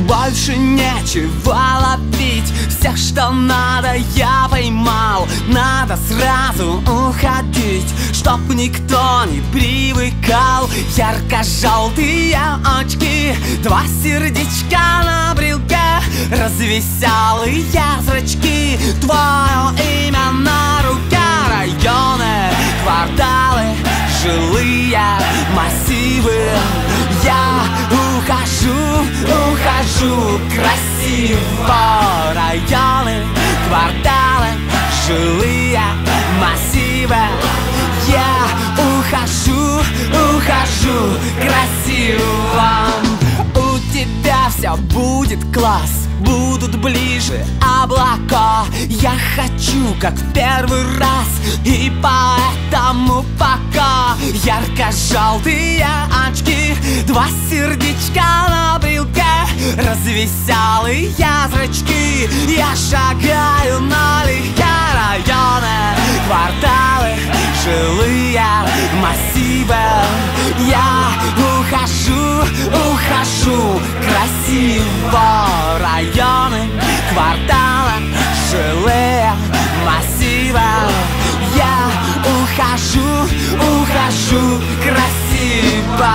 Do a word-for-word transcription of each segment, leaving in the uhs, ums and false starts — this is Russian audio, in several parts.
больше нечего ловить. Всех, что надо, я поймал. Надо сразу уходить, чтоб никто не привыкал. Ярко-желтые очки, два сердечка на брелке, развеселые зрачки, твое имя на руке. Районы, кварталы, жилые массивы. Я ухожу, ухожу красиво. Районы, кварталы, жилые массивы. Я ухожу, ухожу красиво. У тебя все будет класс, будут ближе облака. Я хочу, как в первый раз, и поэтому пока. Ярко-желтые очки, два сердечка на брелке, развеселые зрачки. Я шагаю налегке. Районы, кварталы, жилые массивы. Я ухожу, ухожу красиво. Районы, кварталы, жилые массивы. Я ухожу, ухожу красиво.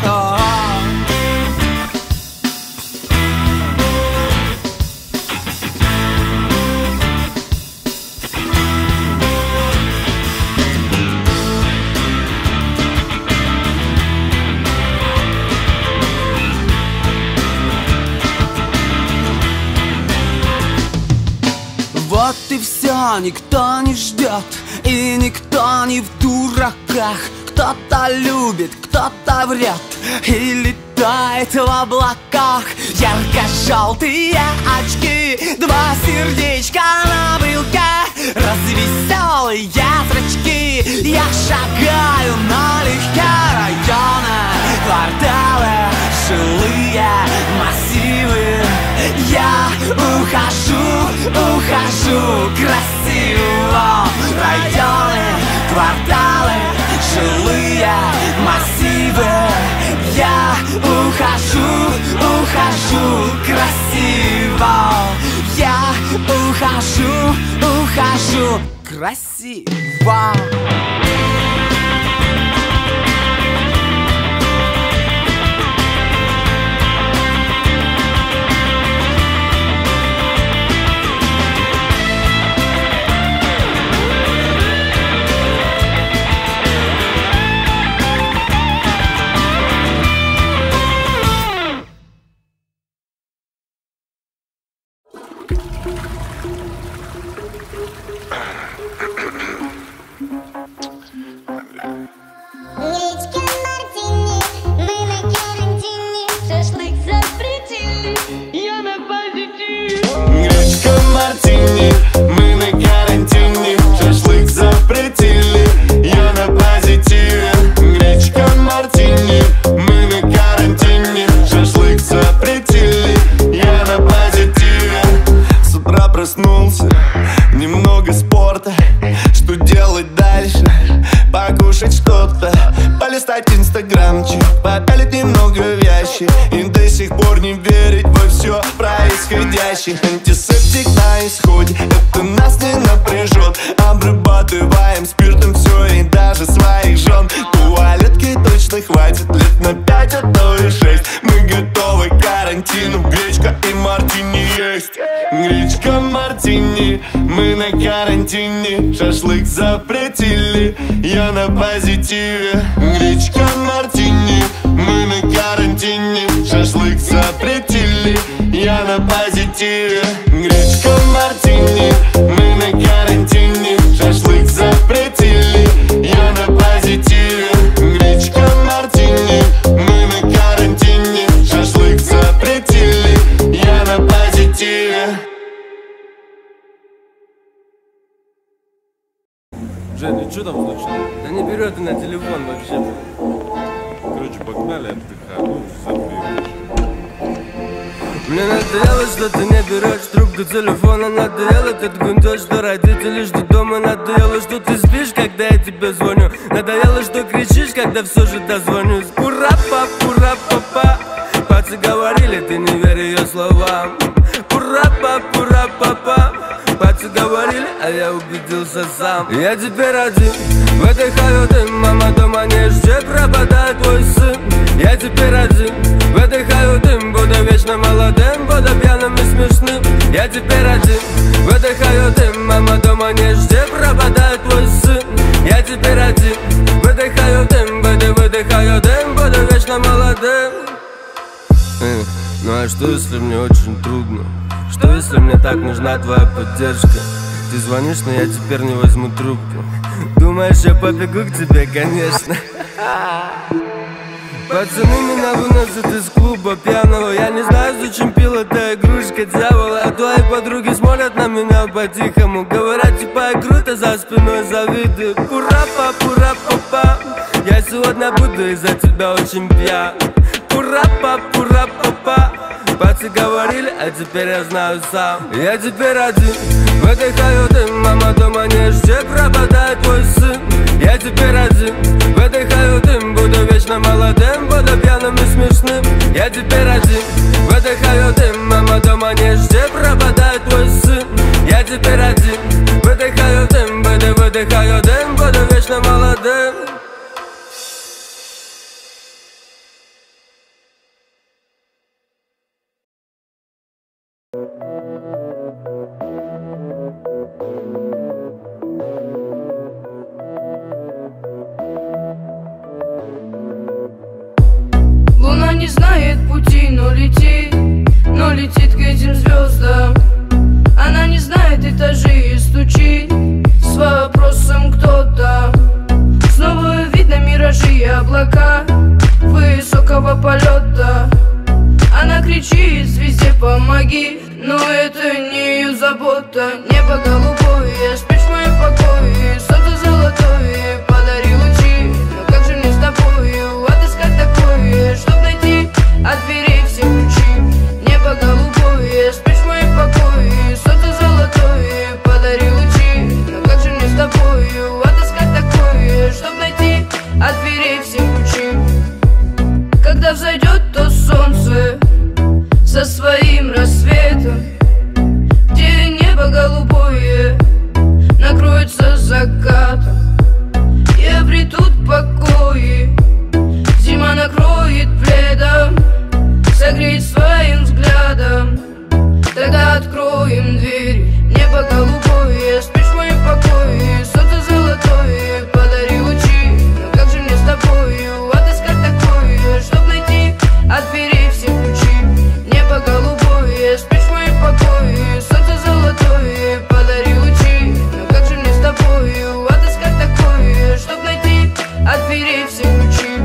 Вот и все, никто не ждет, и никто не в дураках. Кто-то любит, кто-то врет и летает в облаках. Ярко-желтые очки, два сердечка на брелке, развеселые зрачки. Я шагаю налегке. Районы, кварталы, жилые массивы. Я ухожу, ухожу красиво. Районы, кварталы, жилые массивы. Я ухожу, ухожу красиво. Я ухожу, ухожу красиво. Проснулся, немного спорта. Что делать дальше? Покушать что-то, полистать инстаграмчик, попялить немного в ящик и до сих пор не верить во все происходящее. Антисептик на исходе, это нас не напряжет. Обрабатываем спиртом все и даже своих жен. Туалетки точно хватит лет на пять, а то и шесть. Мы готовы к карантину, гречка и мартини есть. Гречка, мартини, мы на карантине. Шашлык запретили, я на позитиве. Гречка, мартини, мы на карантине. Шашлык запретили, я на позитиве. Гречка, мартини, мы на карантине. Шашлык запретили, я на позитиве. Гречка, мартини, мы на карантине. Шашлык запретили, я на позитиве. Женя, что там случилось? Да не берет ты на телефон вообще. Короче, погнали отдыхать, ну, забей. Мне надоело, что ты не берешь трубку телефона. Надоело этот гундеж, что родители ждут дома. Надоело, что ты спишь, когда я тебе звоню. Надоело, что кричишь, когда все же дозвонюсь. Ура-па, ура-па-па. Пацы говорили, ты не верь ее словам. сам. Я теперь один, выдыхаю дым. Мама дома не ждет, пропадает твой сын. Я теперь один, выдыхаю дым. Буду вечно молодым, буду пьяным и смешным. Я теперь один, выдыхаю дым. Мама дома не ждет, пропадает твой сын. Я теперь один, выдыхаю дым. Буду выдыхаю дым, буду вечно молодым. э, Ну а что если мне очень трудно? Что если мне так нужна твоя поддержка? Ты звонишь, но я теперь не возьму трубку. Думаешь, я побегу к тебе, конечно. Пацаны меня выносят из клуба пьяного. Я не знаю, зачем пил эта игрушка дьявола. А твои подруги смотрят на меня по-тихому. Говорят, типа я круто, за спиной завидуют. Пура-па, пура-па-па. Я сегодня буду из-за тебя очень пьян. Пура-па, пура-па-па. Пацы говорили, а теперь я знаю сам. Я теперь один, выдыхаю дым. Мама дома не ждет, пропадает твой сын. Я теперь один, выдыхаю дым. Буду вечно молодым, буду пьяным и смешным. Я теперь один, выдыхаю дым. Мама дома не ждет, пропадает твой сын. Я теперь один, выдыхаю дым. Буду выдыхаю дым, буду вечно молодым. Луна не знает пути, но летит, но летит к этим звездам. Она не знает этажей и стучит с вопросом кто-то. Снова видно миражи и облака высокого полета. Она кричит звезде помоги, но это не ее забота. Небо голубое, спишь в моем покое, солнце золотое, подари лучи. Но как же мне с тобою отыскать такое, чтоб найти от дверей все ключи? Небо голубое, спишь в моем покое, солнце золотое, подари лучи. Но как же мне с тобою отыскать такое, чтоб найти от дверей все ключи? Когда взойдет то солнце со своим рассветом, где небо голубое накроется закатом, и обретут покои, зима накроет пледом, согреет своим взглядом. Тогда откроем двери. Небо голубое, спишь в моем покое, солнце золотое, подари лучи. Но как же мне с тобою отыскать такое, чтоб найти от дверей все ключи? Небо голубое, спишь в моем покое, солнце золотое, подари лучи. Но как же мне с тобою отыскать такое, чтоб найти от дверей все ключи?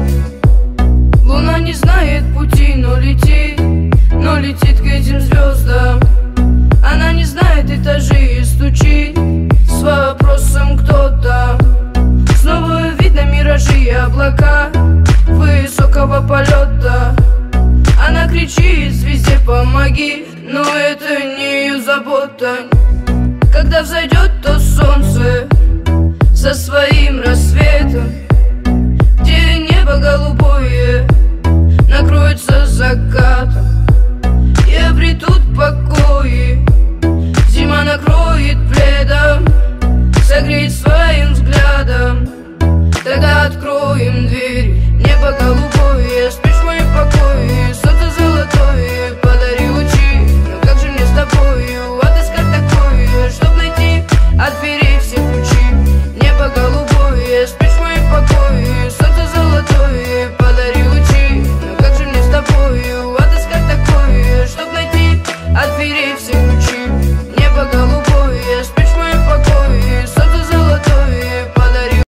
Луна не знает пути, но летит, но летит к этим звездам. Она не знает этажей и стучит с вопросом кто-то. Снова видно миражи и облака высокого полета. Она кричит звезде помоги, но это не ее забота. Когда взойдет то солнце со своим рассветом, где небо голубое накроется закат,